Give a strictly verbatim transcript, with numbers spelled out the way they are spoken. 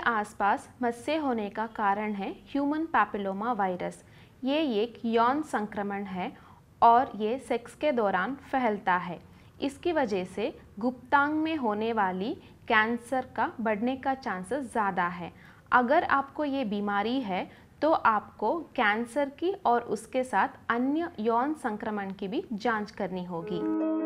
आसपास मस्से होने का कारण है ह्यूमन पैपिलोमा वायरस। ये एक यौन संक्रमण है और ये सेक्स के दौरान फैलता है। इसकी वजह से गुप्तांग में होने वाली कैंसर का बढ़ने का चांसेस ज़्यादा है। अगर आपको ये बीमारी है तो आपको कैंसर की और उसके साथ अन्य यौन संक्रमण की भी जांच करनी होगी।